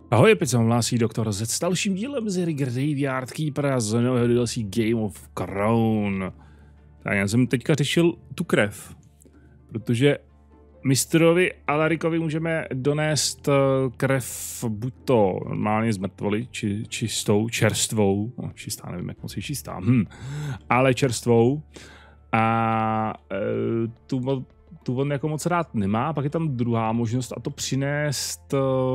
Ahoj, opět se vám hlásí doktor Z s dalším dílem z hry Graveyard Keeper a z nového DLC Game of Crown. Tak já jsem teďka řešil tu krev, protože mistrovi Alarikovi můžeme donést krev buď to normálně z mrtvoly, či čistou, čerstvou, no, čistá, nevím, jak moc je čistá, ale čerstvou a tu on jako moc rád nemá. Pak je tam druhá možnost a to přinést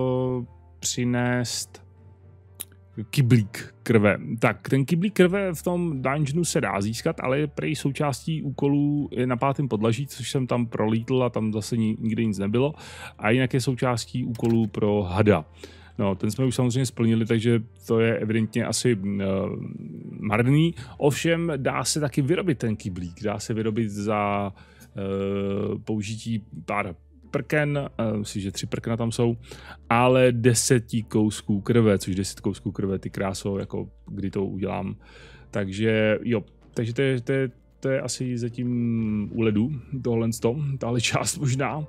kyblík krve. Tak, ten kyblík krve v tom dungeonu se dá získat, ale je prej součástí úkolů je na 5. podlaží, což jsem tam prolítl a tam zase nikde nic nebylo. A jinak je součástí úkolů pro hada. No, ten jsme už samozřejmě splnili, takže to je evidentně asi marný. Ovšem dá se taky vyrobit ten kyblík. Dá se vyrobit za použití pár prken, myslím, že 3 prkna tam jsou, ale 10 kousků krve, což 10 kousků krve, ty krásou, jako kdy to udělám. Takže jo, takže to je asi zatím u ledu, tahle část možná.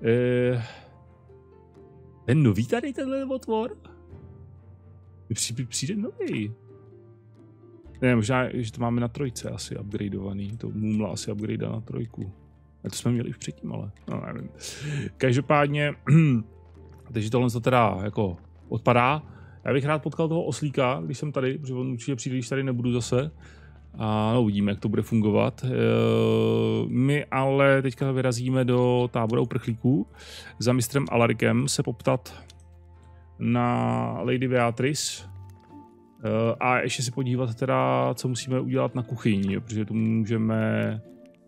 Ten nový tady, tenhle otvor? Přijde nový. Ne, možná, že to máme na 3 asi upgradeovaný, to Mumla asi upgrade na 3. A to jsme měli už předtím, ale no, nevím. Každopádně, takže tohle to teda jako odpadá. Já bych rád potkal toho oslíka, když jsem tady, protože on určitě přijde, když tady nebudu zase. A no, uvidíme, jak to bude fungovat. My ale teďka vyrazíme do tábora uprchlíků za mistrem Alarikem se poptat na Lady Beatrice. A ještě si podívat teda, co musíme udělat na kuchyni, protože tu můžeme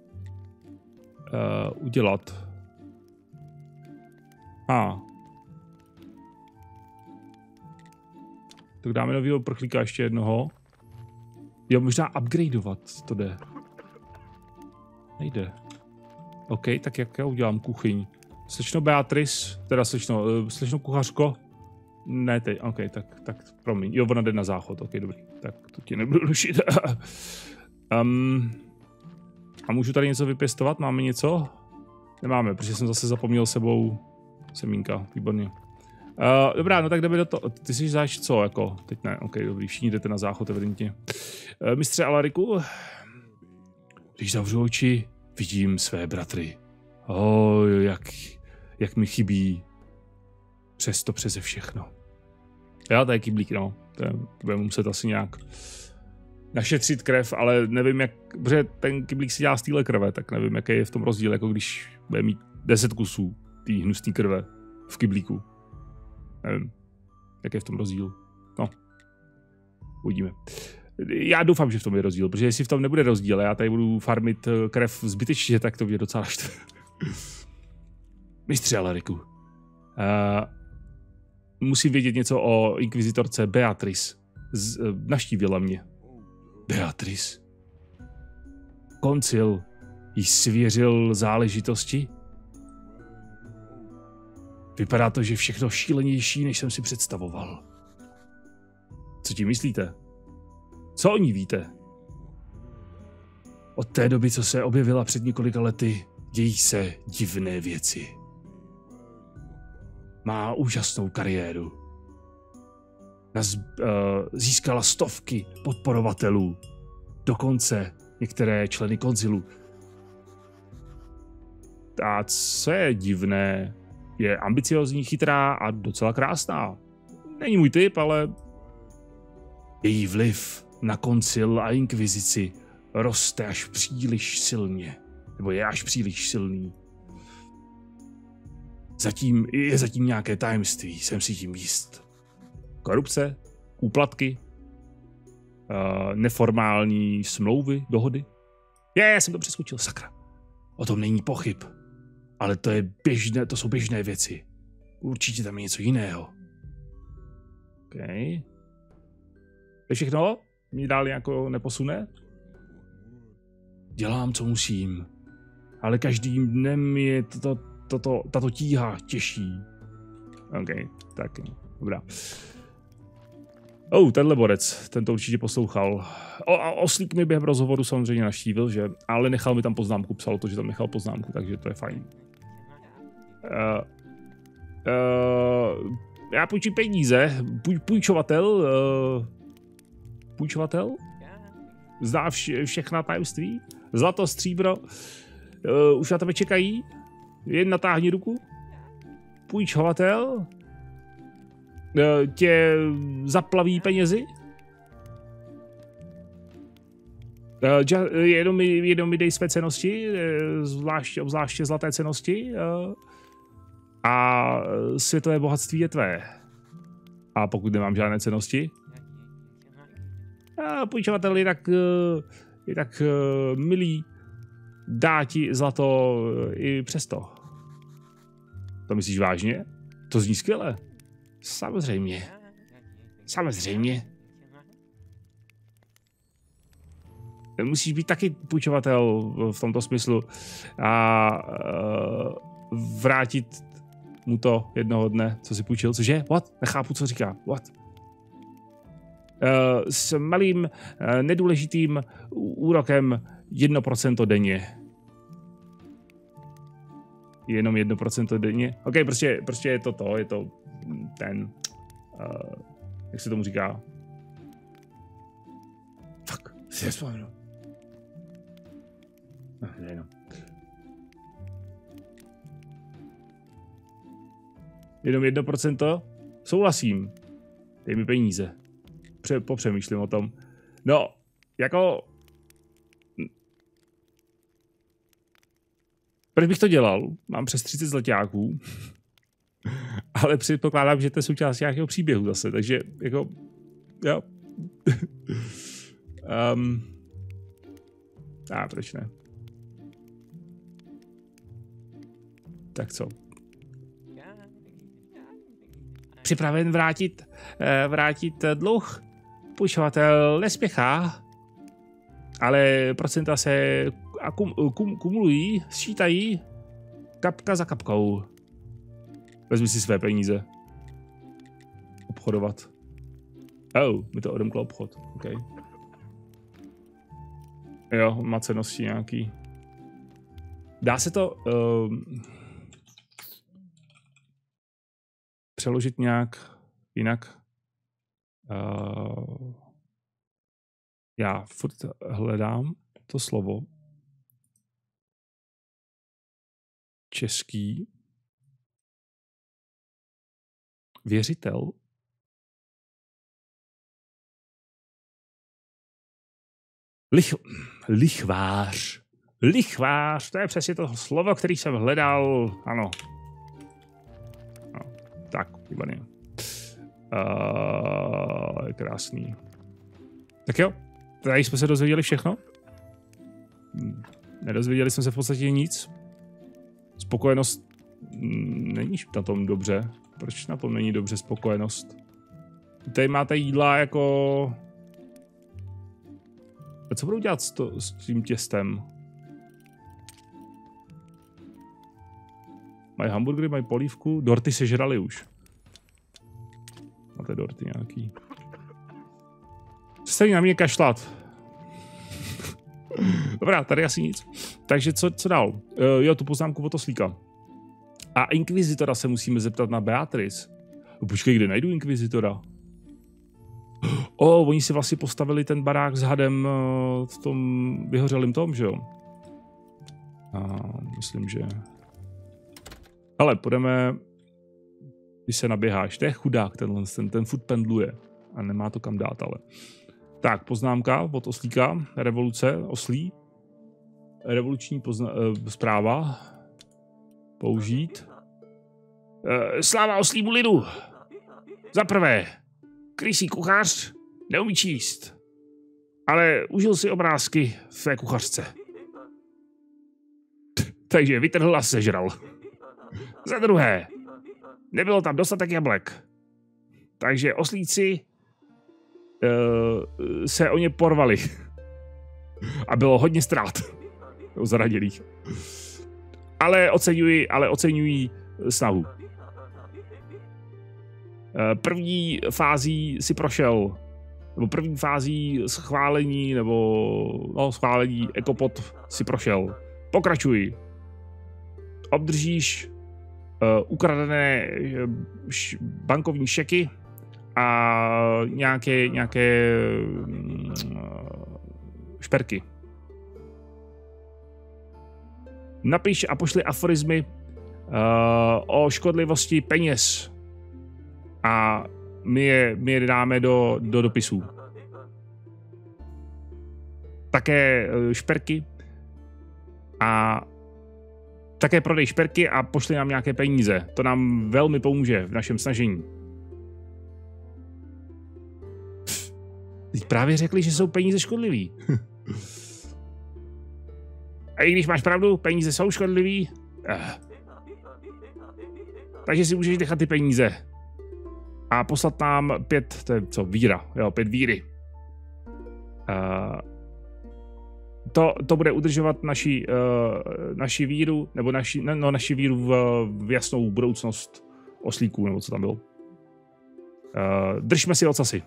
udělat. Tak dáme novýho prchlíka ještě jednoho. Jo, možná upgradeovat to jde. Nejde. OK, tak jak já udělám kuchyň? Slečno Beatrice, teda slečno kuchařko. Ne, teď, OK, tak promiň. Jo, ona jde na záchod, OK, dobrý. Tak to ti nebudu rušit. A můžu tady něco vypěstovat? Máme něco? Nemáme, protože jsem zase zapomněl sebou semínka, výborně. Dobrá, no tak jdeme do toho. Ty si záš co, jako? Teď ne, OK, dobrý, všichni jdete na záchod, evidentně. Mistře Alariku, když zavřu oči, vidím své bratry. Jak mi chybí. Přesto přeze všechno. Já, to je kyblík, no. To bude muset asi nějak našetřit krev, ale nevím jak, protože ten kyblík si dělá z téhle krve, tak nevím, jaký je v tom rozdíl, jako když bude mít 10 kusů té hnusné krve v kyblíku. Nevím, jaký je v tom rozdíl. No, uvidíme. Já doufám, že v tom je rozdíl, protože jestli v tom nebude rozdíl, já tady budu farmit krev zbytečně, tak to mě docela štve. Mistře Alariku, musím vědět něco o inkvizitorce Beatrice. Navštívila mě. Beatrice. Koncil jí svěřil záležitosti? Vypadá to, že všechno šílenější, než jsem si představoval. Co ti myslíte? Co o ní víte? Od té doby, co se objevila před několika lety, dějí se divné věci. Má úžasnou kariéru. Získala stovky podporovatelů. Dokonce některé členy koncilu. A co je divné, je ambiciozní, chytrá a docela krásná. Není můj typ, ale její vliv na koncil a inkvizici roste až příliš silně. Nebo je až příliš silný. Je zatím nějaké tajemství, jsem si tím jist. Korupce, úplatky, neformální smlouvy, dohody. Já jsem to přeskočil, sakra. O tom není pochyb. Ale to jsou běžné věci. Určitě tam je něco jiného. OK. To je všechno? Mě dál jako neposune? Dělám, co musím. Ale každým dnem je tato tíha těžší. OK, tak dobrá. Tenhle borec, ten to určitě poslouchal. Oslík mi během rozhovoru samozřejmě navštívil, že? Ale nechal mi tam poznámku, psal to, že tam nechal poznámku, takže to je fajn. já půjčím peníze. Půjčovatel. Půjčovatel? Zná všechna tajemství. Zlato, stříbro. Už na tebe čekají. Jen natáhni ruku. Půjčovatel. Tě zaplaví penězi. Jenom mi dej své cennosti, obzvláště zlaté cennosti. A světové bohatství je tvé. A pokud nemám žádné cennosti? Půjčovatel je tak milý, dá ti zlato i přesto. To myslíš vážně? To zní skvěle. Samozřejmě. Samozřejmě. Musíš být taky půjčovatel v tomto smyslu a vrátit mu to jednoho dne, co si půjčil. Cože? What? Nechápu, co říká. What? S malým nedůležitým úrokem 1% denně. Jenom 1% denně? OK, prostě je to ten, jak se tomu říká? Fuck, si nespomenu. No. Jenom 1%? Souhlasím. Dej mi peníze. Popřemýšlím o tom. No, jako... Proč bych to dělal? Mám přes 30 zlaťáků. Ale předpokládám, že to je součást nějakého příběhu zase, takže jako... Jo. Proč ne? Tak co? Připraven vrátit dluh? Půjčovatel nespěchá, ale procenta se kumulují, sčítají kapka za kapkou. Vezmi si své peníze. Obchodovat. Mi to odemklo obchod. Okay. Jo, má cennosti nějaký. Dá se to přeložit nějak jinak? Já furt hledám to slovo. Český. Věřitel. Lichvář. Lichvář, to je přesně to slovo, který jsem hledal. Ano. No, tak, výborně. Je krásný. Tak jo, tady jsme se dozvěděli všechno. Nedozvěděli jsme se v podstatě nic. Spokojenost není na tom dobře. Proč na tom není dobře spokojenost? Tady máte jídla jako... A co budou dělat s tím těstem? Mají hamburgery, mají polívku, dorty sežrali už. Máte dorty nějaký. Přestaň na mě kašlat. Dobrá, tady asi nic. Takže co dál? Jo, tu poznámku od Oslíka. A inkvizitora se musíme zeptat na Beatrice. Počkej, kde najdu inkvizitora? Oni si vlastně postavili ten barák s hadem v tom vyhořelým tom, že jo? Myslím, že... Ale půjdeme... Když se naběháš, to je chudák ten furt pendluje. A nemá to kam dát, ale... Tak, poznámka od Oslíka, revoluce, oslí. Revoluční zpráva. Použít. Sláva oslímu lidu! Za prvé, krysí kuchař neumí číst, ale užil si obrázky v své kuchařce. Takže vytrhl a sežral. Za druhé, nebylo tam dostatek jablek, takže oslíci se o ně porvali. A bylo hodně ztrát zraněných. Ale oceňují snahu. První fází si prošel, nebo první fází schválení, schválení ekopod si prošel. Pokračuj. Obdržíš ukradené bankovní šeky a nějaké šperky. Napiš a pošli aforizmy o škodlivosti peněz a my je dáme do dopisů. Také šperky a také prodej šperky a pošli nám nějaké peníze. To nám velmi pomůže v našem snažení. Teď právě řekli, že jsou peníze škodlivý. A i když máš pravdu, peníze jsou škodlivý. Takže si můžeš nechat ty peníze. A poslat nám 5, to je co, víra. Jo, 5 víry. To bude udržovat naši víru, nebo naši víru v jasnou budoucnost oslíků, nebo co tam bylo. Držme si ocasy.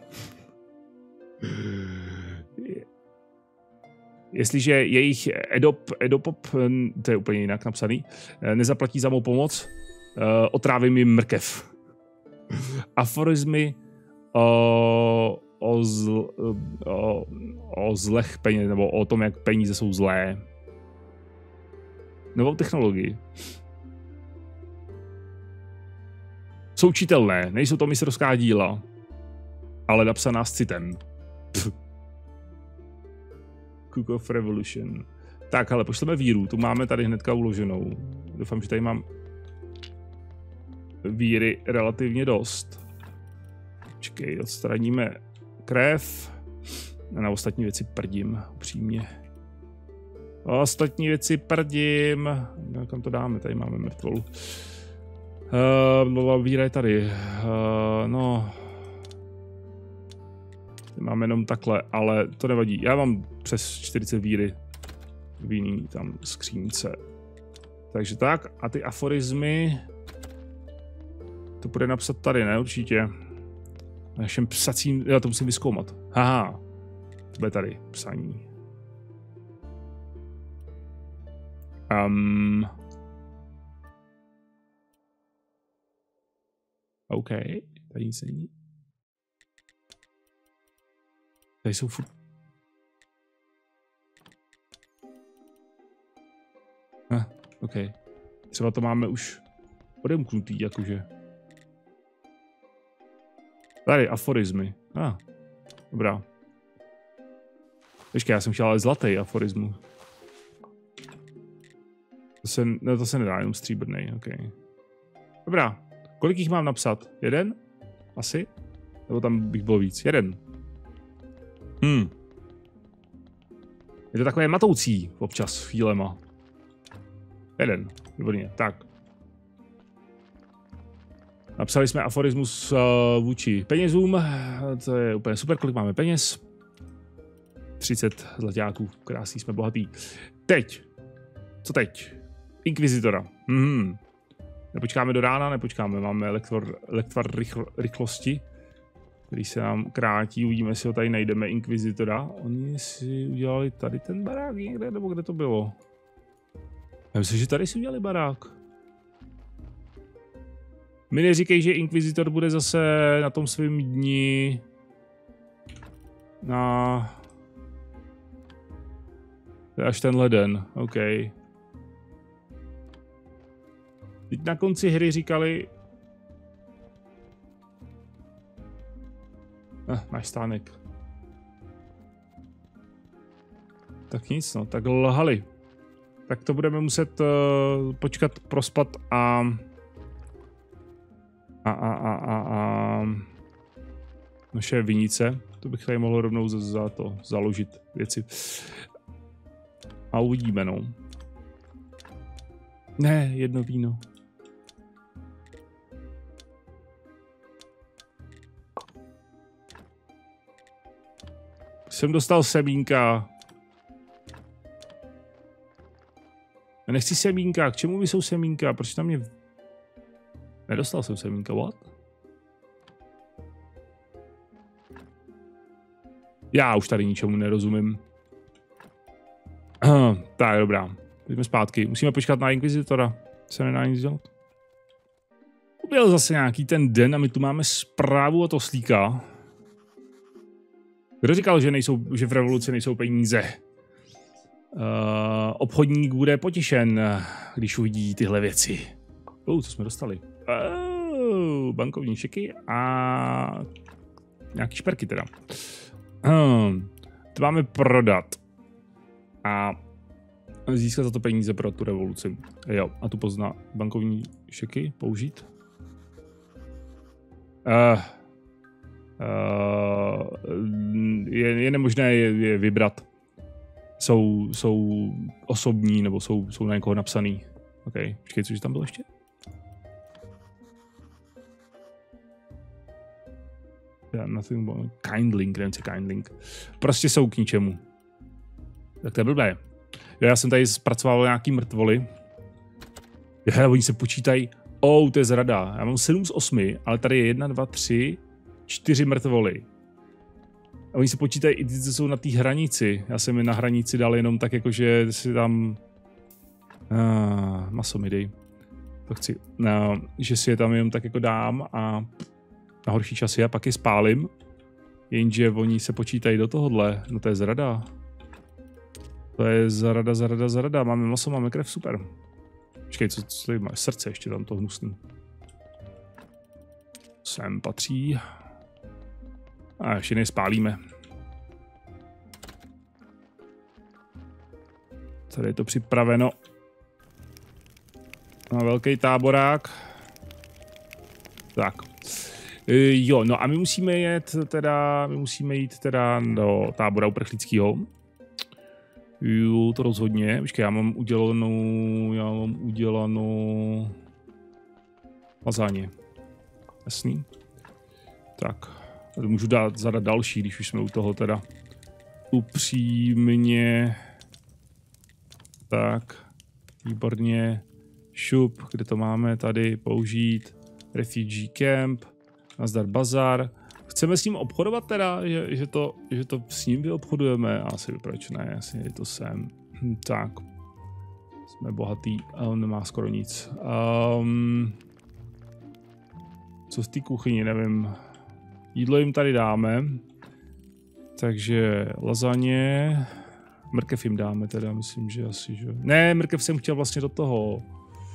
Jestliže jejich edopop, to je úplně jinak napsaný, nezaplatí za mou pomoc, otrávím jim mrkev. Aforizmy o zlech peněz, nebo o tom, jak peníze jsou zlé. Novou technologii. Jsou čitelné, nejsou to mistrovská díla, ale napsaná s citem. Cook of Revolution. Tak, ale pošleme víru, tu máme tady hnedka uloženou. Doufám, že tady mám víry relativně dost. Počkej, odstraníme krev. A na ostatní věci prdím, upřímně. Ostatní věci prdím. Kam to dáme? Tady máme mrtvolu. Víra je tady. No. Máme jenom takhle, ale to nevadí. Já mám přes 40 víry v jiný tam skřínce. Takže tak, a ty aforizmy... To bude napsat tady, ne? Určitě. Na našem psacím... Já to musím vyzkoumat. Haha. To bude tady, psaní. OK, tady nic není. Tady jsou furt... OK. Třeba to máme už odemknutý, jakože. Tady, aforizmy. Dobrá. Počkej, já jsem chtěl ale zlatý aforismu. To se nedá, jenom stříbrnej, OK. Dobrá. Kolik jich mám napsat? 1? Asi? Nebo tam bych bylo víc? 1. Je to takové matoucí občas chvílema. 1. Výborně, tak. Napsali jsme aforismus vůči penězům. To je úplně super, kolik máme peněz. 30 zlaťáků, krásný, jsme bohatý. Teď. Co teď? Inkvizitora. Nepočkáme do rána, nepočkáme. Máme lektvar rychlosti, který se nám krátí. Uvidíme, jestli ho tady najdeme, Inkvizitora. Oni si udělali tady ten barák někde, nebo kde to bylo? Já myslím, že tady si udělali barák. Mi neříkej, že Inkvizitor bude zase na tom svém dni až tenhle den, OK. Teď na konci hry říkali... máš stánek. Tak nic, no, tak lhali. Tak to budeme muset počkat, prospat a naše vinice. To bych tady mohl rovnou založit věci. A uvidíme, no. Ne, jedno víno. Jsem dostal semínka. Já nechci semínka. K čemu mi jsou semínka? Proč tam mě... Nedostal jsem semínka, what? Já už tady ničemu nerozumím. Tak, dobrá. Pojďme zpátky. Musíme počkat na Inkvizitora. Se nedá nic dělat. byl zase nějaký ten den a my tu máme zprávu od oslíka. Kdo říkal, že v revoluci nejsou peníze? Obchodník bude potěšen, když uvidí tyhle věci. Co jsme dostali? Bankovní šeky a nějaký šperky teda. To máme prodat a získat za to peníze pro tu revoluci. Jo, a tu pozná bankovní šeky použít. Je nemožné je vybrat. Jsou osobní nebo jsou na někoho napsaný. OK, počkej, cože tam bylo ještě? Kindling, nevím, co kindling. Prostě jsou k ničemu. Tak to je blbé. Já jsem tady zpracoval nějaký mrtvoly. Oni se počítají. To je zrada. Já mám 7 z 8, ale tady je 1, 2, 3, 4 mrtvoly. A oni se počítají i ty, co jsou na té hranici. Já jsem je na hranici dal jenom tak, jakože si tam... maso mi dej. To chci. Že si je tam jenom tak jako dám a na horší časy a pak je spálím. Jenže oni se počítají do tohohle. No to je zrada. To je zrada. Máme maso, máme krev, super. Počkej, co tady máš? Srdce ještě tam to hnusný. Sem patří. A ještě nejspálíme. Tady je to připraveno na velký táborák. Tak. Jo, no a my musíme jít teda do tábora uprchlického. Jo, to rozhodně. Počkej, já mám udělanou lazáně. Jasný. Tak. Můžu zadat další, když už jsme u toho teda upřímně. Tak. Výborně. Šup, kde to máme tady použít. Refugee camp. Nazdar bazar. Chceme s ním obchodovat teda, že to s ním vyobchodujeme? Asi proč ne, asi je to sem. Tak. Jsme bohatý a on nemá skoro nic. Co z té kuchyni, nevím. Jídlo jim tady dáme. Takže lazaně. Mrkev jim dáme teda, myslím, že asi, že... Ne, mrkev jsem chtěl vlastně do toho.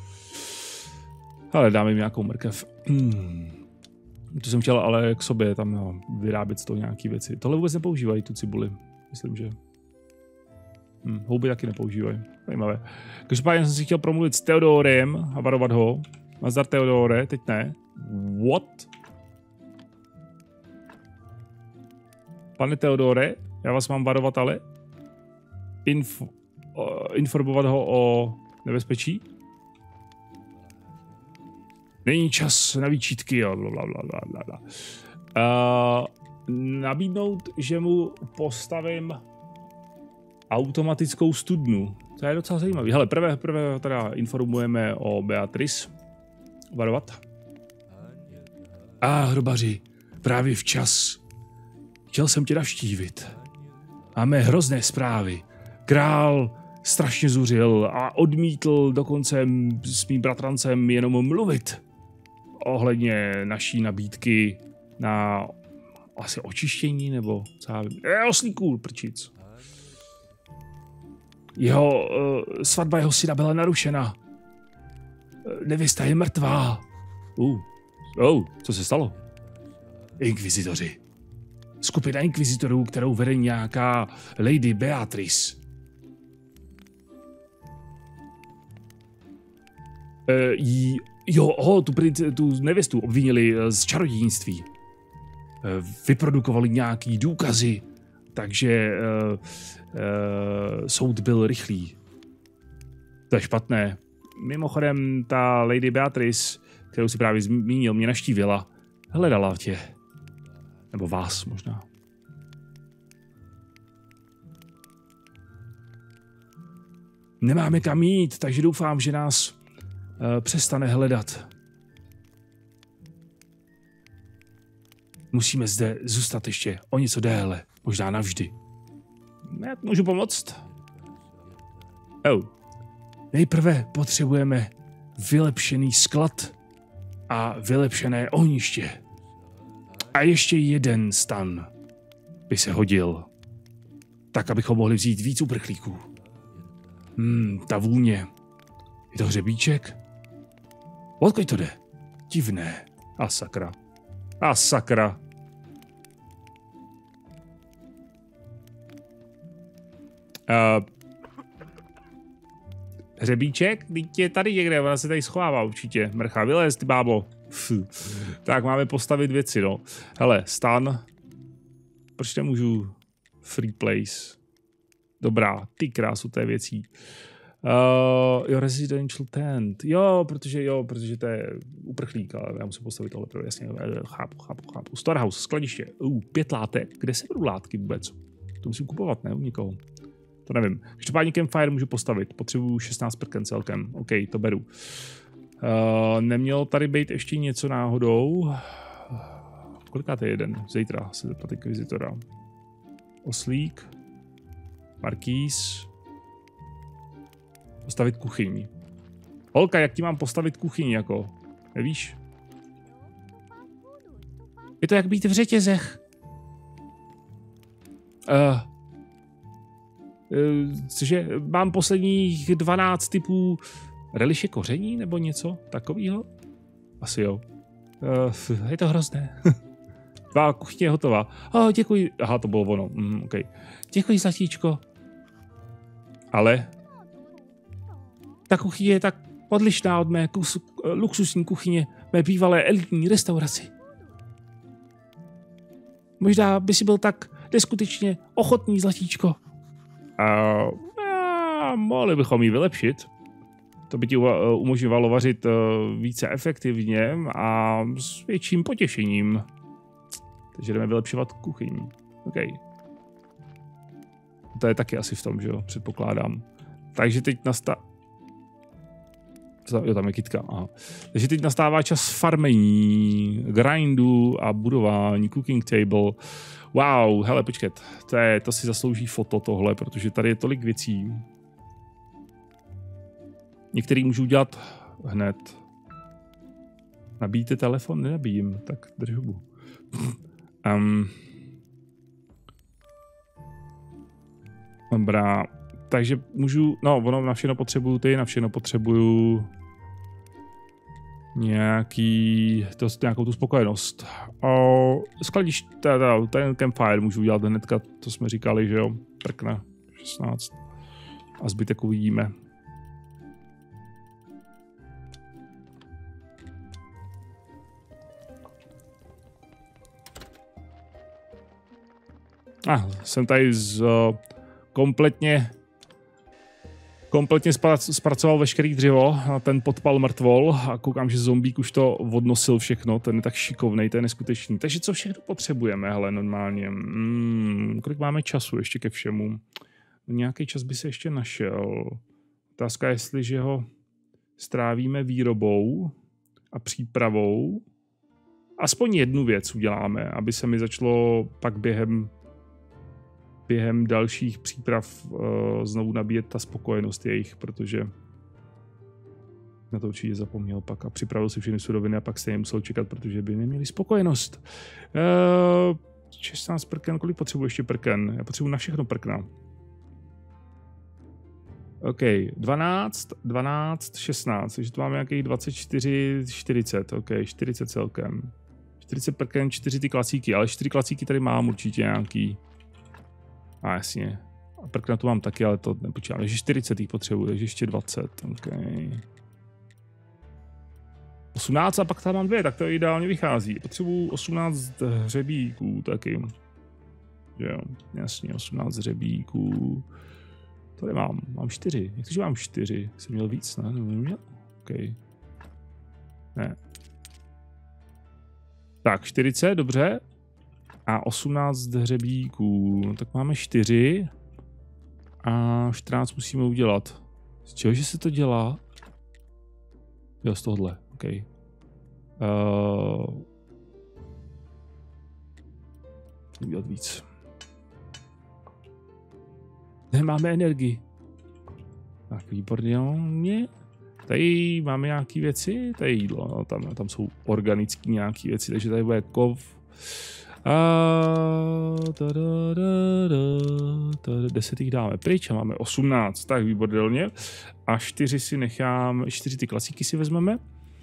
Ale dáme jim nějakou mrkev. To jsem chtěl ale k sobě tam vyrábět z toho nějaký věci. Tohle vůbec nepoužívají, tu cibuli. Myslím, že... Houby taky nepoužívají. Zajímavé. Každopádně jsem si chtěl promluvit s Theodorem a varovat ho. Nazdar Theodore, teď ne. What? Pane Theodore, já vás mám varovat, ale informovat ho o nebezpečí. Není čas na výčítky, jo, blablabla. Nabídnout, že mu postavím automatickou studnu. To je docela zajímavé. Hele, prvé teda informujeme o Beatrice. Varovat. Hrobaři, právě včas. Chtěl jsem tě navštívit. Máme hrozné zprávy. Král strašně zuřil a odmítl dokonce s mým bratrancem jenom mluvit ohledně naší nabídky na asi očištění, nebo co já vím. Oslíků, prčic. Svatba jeho syna byla narušena. Nevěsta je mrtvá. Co se stalo? Inkvizitoři. Skupina inkvizitorů, kterou vede nějaká Lady Beatrice. Tu nevěstu obvinili z čarodějnictví. Vyprodukovali nějaký důkazy, takže soud byl rychlý. To je špatné. Mimochodem, ta Lady Beatrice, kterou si právě zmínil, mě navštívila. Hledala tě. Nebo vás možná. Nemáme kam jít, takže doufám, že nás přestane hledat. Musíme zde zůstat ještě o něco déle, možná navždy. Já můžu pomoct? Nejprve potřebujeme vylepšený sklad. a vylepšené ohniště. A ještě jeden stan by se hodil. Tak, abychom mohli vzít víc uprchlíků. Ta vůně. Je to hřebíček? Odkud to jde? Divné. A sakra. A sakra. Hřebíček? Teď je tady někde, ona se tady schovává určitě. Mrcha, vylez, ty bábo. Tak, máme postavit věci, no. Hele, stan. Proč nemůžu free place? Dobrá, ty krásu té věcí. Jo, residential tent. Jo, protože to je uprchlík, ale já musím postavit tohle pro jasně. Chápu. Storehouse, skladiště. 5 látek. Kde se budou látky vůbec? To musím kupovat, ne? U nikoho. To nevím. Každopádně campfire můžu postavit. Potřebuju 16 prken celkem. OK, to beru. Nemělo tady být ještě něco náhodou? Kolikátý je jeden? Zítra se zeptat inkvizitora. Oslík. Markýz. Postavit kuchyň. Holka, jak ti mám postavit kuchyň, jako? Nevíš? Je to jak být v řetězech. Cože, mám posledních 12 typů reliše koření, nebo něco takového? Asi jo. Je to hrozné. Tvá kuchyně je hotová. Děkuji. Aha, to bylo ono. Okay. Děkuji, zlatíčko. Ale ta kuchyně je tak odlišná od mé luxusní kuchyně, mé bývalé elitní restauraci. Možná by si byl tak neskutečně ochotný, zlatíčko. Mohli bychom ji vylepšit. To by ti umožňovalo vařit více efektivně a s větším potěšením. Takže jdeme vylepšovat kuchyň. OK. To je taky asi v tom, že jo? Předpokládám. Takže teď Jo, tam je kytka. Aha. Takže teď nastává čas farmení, grindu a budování, cooking table. Wow, hele, počkat. To si zaslouží foto tohle, protože tady je tolik věcí. Některý můžu udělat hned. Nabíjíte telefon? Nenabíjím, tak drž hubu. Dobrá, takže můžu, ono na všechno potřebuju na všechno potřebuju nějakou tu spokojenost. Ten campfire můžu udělat hnedka, to jsme říkali, že jo, prkne 16 a zbytek uvidíme. Jsem tady kompletně zpracoval veškerý dřevo na ten podpal mrtvol a koukám, že zombík už to odnosil všechno, ten je tak šikovnej, to je neskutečný. Takže co všechno potřebujeme, hele, normálně. Kolik máme času ještě ke všemu? Nějaký čas by se ještě našel. Otázka je, jestliže ho strávíme výrobou a přípravou. Aspoň jednu věc uděláme, aby se mi začalo pak během dalších příprav znovu nabíjet ta spokojenost jejich, protože na to určitě zapomněl pak a připravil si všechny suroviny a pak stejně musel čekat, protože by neměli spokojenost. 16 prken, kolik potřebuji ještě prken? Já potřebuji na všechno prkna. OK, 12, 16, takže tu máme nějakých 24, 40, OK, 40 celkem. 40 prken, 4 ty klasíky, ale 4 klasíky tady mám určitě nějaký. Jasně. A prkna tu mám taky, ale to nepočítám. Takže 40 jich potřebuji, takže ještě 20. OK. 18 a pak tam mám 2, tak to ideálně vychází. Potřebuji 18 hřebíků taky. Jo, jasně, 18 hřebíků. To nemám, mám 4. Jak to, že mám 4? Jsem měl víc, ne? Neměl? OK. Ne. Tak, 40, dobře. A 18 hřebíků. No, tak máme 4. A 14 musíme udělat. Z čehože se to dělá? Jo, z tohohle. OK. Udělat víc. Nemáme energii. Tak výborně. Tady máme nějaké věci, tady je jídlo, no, tam jsou organické nějaké věci, takže tady bude kov. 10 jich dáme pryč a máme 18, tak výborně. A 4 si nechám, 4 ty klasíky si vezmeme.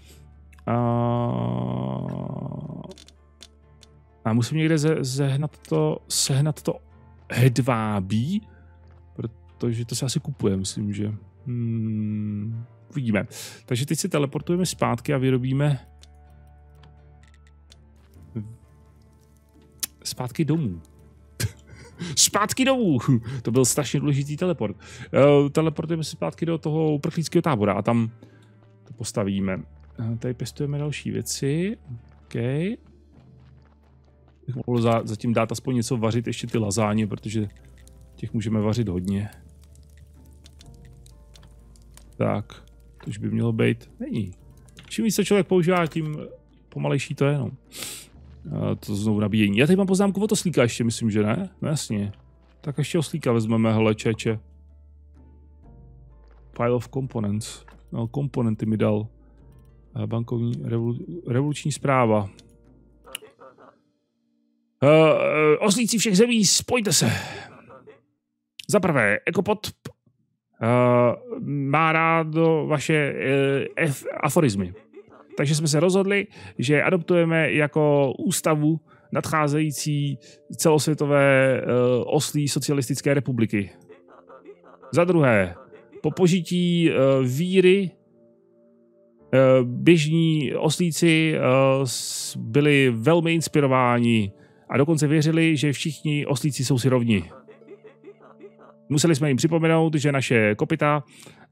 A musím někde sehnat to hedvábí, protože to se asi kupuje, myslím, že. Uvidíme. Takže teď se teleportujeme zpátky a vyrobíme zpátky domů. Zpátky domů! To byl strašně důležitý teleport. Teleportujeme se zpátky do toho uprchlického tábora a tam to postavíme. Tady pěstujeme další věci. OK. Bych mohl zatím dát aspoň něco vařit, ještě ty lazáně, protože těch můžeme vařit hodně. Tak, to už by mělo být. Není. Čím víc se člověk používá, tím pomalejší to je, no. To znovu nabíjení. Já tady mám poznámku od oslíka ještě, myslím, že ne? No jasně. Tak ještě oslíka vezmeme, hele, čeče. File of components. No, komponenty mi dal. Bankovní revoluční zpráva. Oslíci všech zemí, spojte se. Za prvé, Ekopod má rád vaše aforizmy. Takže jsme se rozhodli, že adoptujeme jako ústavu nadcházející celosvětové oslí socialistické republiky. Za druhé, po požití víry běžní oslíci byli velmi inspirováni a dokonce věřili, že všichni oslíci jsou si rovni. Museli jsme jim připomenout, že naše kopyta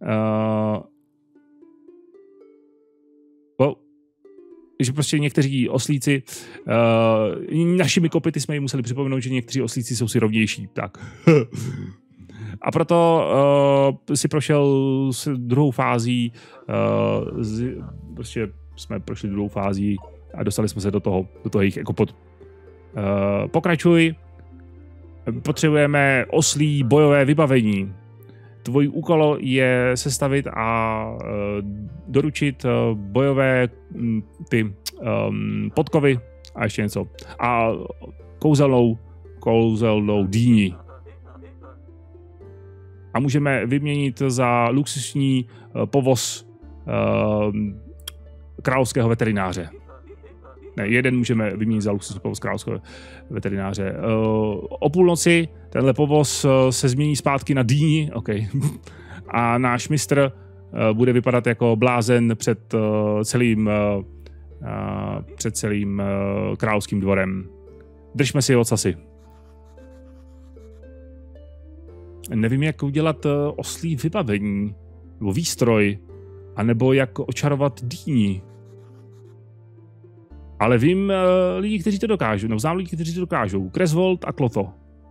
že prostě někteří oslíci, našimi kopyty jsme jim museli připomenout, že někteří oslíci jsou si rovnější. Tak. A proto si prošel s druhou fází, prostě jsme prošli druhou fází a dostali jsme se do toho jejich ekopod. Pokračuj. Potřebujeme oslí bojové vybavení. Tvůj úkol je sestavit a doručit bojové ty podkovy a ještě něco. A kouzelnou dýni. A můžeme vyměnit za luxusní povoz královského veterináře. Ne, jeden můžeme vyměnit za luxusní povoz královského veterináře. O půlnoci tenhle povoz se změní zpátky na dýni, okay. A náš mistr bude vypadat jako blázen před celým královským dvorem. Držme si ocasy. Nevím, jak udělat oslí vybavení, nebo výstroj, anebo jak očarovat dýni. Ale vím lidi, kteří to dokážou, nebo znám lidi, kteří to dokážou. Kresvold a Kloto.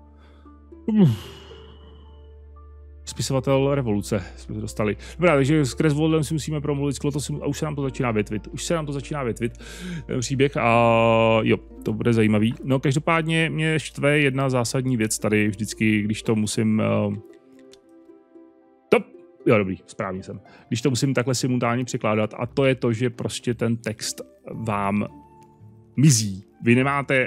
Spisovatel revoluce jsme se dostali. Dobrá, takže s Kresvoldem si musíme promluvit, s Kloto a už se nám to začíná větvit. Ten příběh a jo, to bude zajímavý. No každopádně mě štve jedna zásadní věc tady vždycky, když to musím... Jo, dobrý, správně jsem. Když to musím takhle simultánně překládat a to je to, že prostě ten text vám mizí. Vy nemáte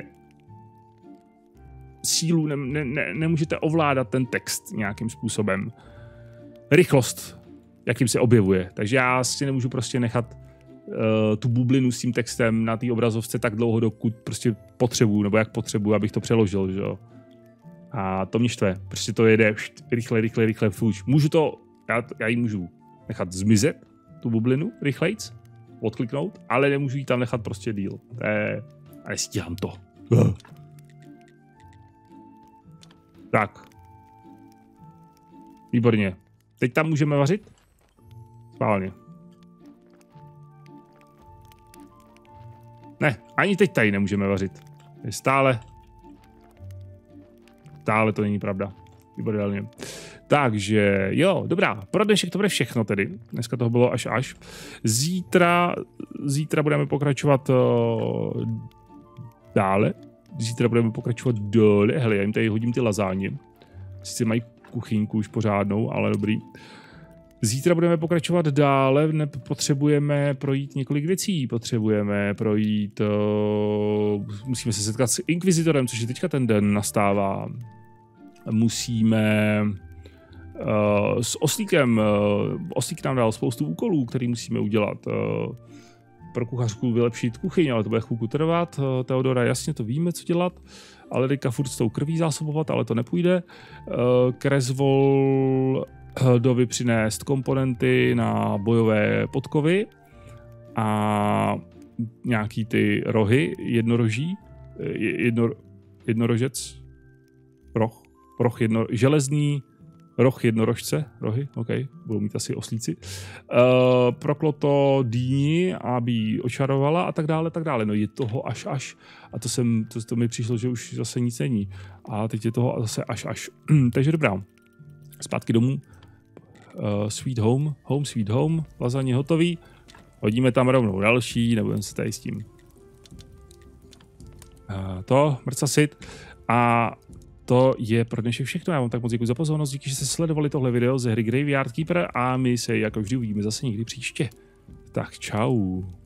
sílu, nemůžete ovládat ten text nějakým způsobem. Rychlost, jakým se objevuje. Takže já si nemůžu prostě nechat tu bublinu s tím textem na té obrazovce tak dlouho, dokud prostě potřebuju, nebo jak potřebuju, abych to přeložil, že jo. A to mě štve. Prostě to jede rychle, fuč. Můžu to, já ji můžu nechat zmizet, tu bublinu, rychlejc, odkliknout, ale nemůžu ji tam nechat prostě díl. A nestíhám to. Tak. Výborně. Teď tam můžeme vařit? Schválně. Ne, ani teď tady nemůžeme vařit. Stále to není pravda. Výborně. Takže jo, dobrá, pro dnešek to bude všechno tedy. Dneska toho bylo až. Zítra budeme pokračovat dále. Hele, já jim tady hodím ty lazáně. Sice mají kuchyňku už pořádnou, ale dobrý. Zítra budeme pokračovat dále, potřebujeme projít několik věcí, potřebujeme projít, musíme se setkat s Inkvizitorem, což je teďka ten den nastává. Musíme s Oslíkem, Oslík nám dal spoustu úkolů, který musíme udělat. Pro kuchařku vylepšit kuchyň, ale to bude chvilku trvat. Teodora, jasně to víme, co dělat, ale teďka furt s tou krví zásobovat, ale to nepůjde. Kresvoldovi přinést komponenty na bojové podkovy a nějaký ty rohy jednoroží, jednorožec, železný roh jednorožce, rohy, OK, budou mít asi oslíci. Prokloto dýni, aby ji očarovala a tak dále. No je toho až. A to mi přišlo, že už zase nic není. A teď je toho zase až. Takže dobrá. Zpátky domů. Sweet home, sweet home. Lasagne hotový. Hodíme tam rovnou další, nebudeme se tady s tím. Mrcasit. A to je pro dnešek všechno. Já vám tak moc děkuji za pozornost, díky, že jste sledovali tohle video ze hry Graveyard Keeper a my se jako vždy uvidíme zase někdy příště. Tak čau.